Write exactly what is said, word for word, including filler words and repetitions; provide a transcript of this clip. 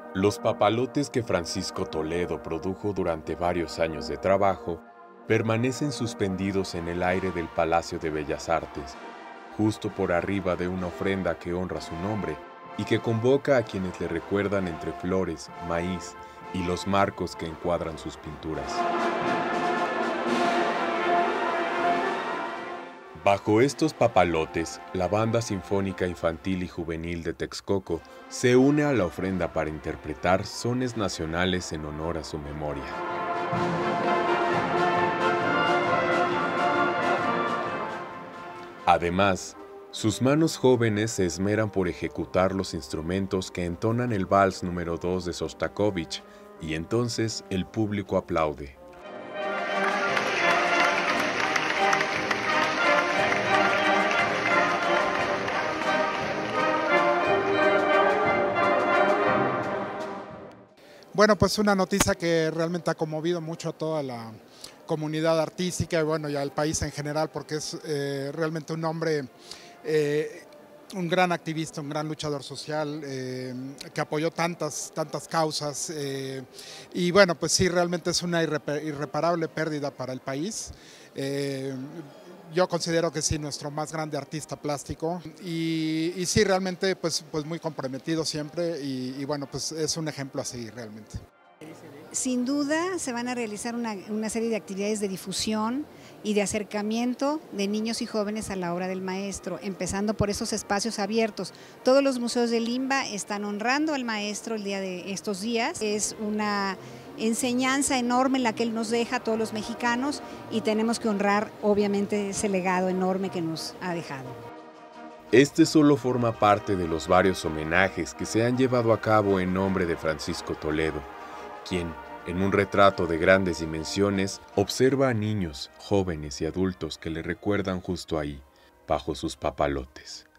Los papalotes que Francisco Toledo produjo durante varios años de trabajo permanecen suspendidos en el aire del Palacio de Bellas Artes, justo por arriba de una ofrenda que honra su nombre y que convoca a quienes le recuerdan entre flores, maíz y los marcos que encuadran sus pinturas. Bajo estos papalotes, la Banda Sinfónica Infantil y Juvenil de Texcoco se une a la ofrenda para interpretar sones nacionales en honor a su memoria. Además, sus manos jóvenes se esmeran por ejecutar los instrumentos que entonan el vals número dos de Sostakovich, y entonces el público aplaude. Bueno, pues una noticia que realmente ha conmovido mucho a toda la comunidad artística y bueno, y al país en general, porque es eh, realmente un hombre, eh, un gran activista, un gran luchador social, eh, que apoyó tantas, tantas causas. Eh, y bueno, pues sí, realmente es una irrepa- irreparable pérdida para el país. Eh, Yo considero que sí, nuestro más grande artista plástico y, y sí, realmente pues, pues muy comprometido siempre y, y bueno, pues es un ejemplo a seguir realmente. Sin duda se van a realizar una, una serie de actividades de difusión y de acercamiento de niños y jóvenes a la obra del maestro, empezando por esos espacios abiertos. Todos los museos de Limba están honrando al maestro el día de estos días. Es una enseñanza enorme la que él nos deja a todos los mexicanos y tenemos que honrar obviamente ese legado enorme que nos ha dejado. Este solo forma parte de los varios homenajes que se han llevado a cabo en nombre de Francisco Toledo, quien, en un retrato de grandes dimensiones, observa a niños, jóvenes y adultos que le recuerdan justo ahí, bajo sus papalotes.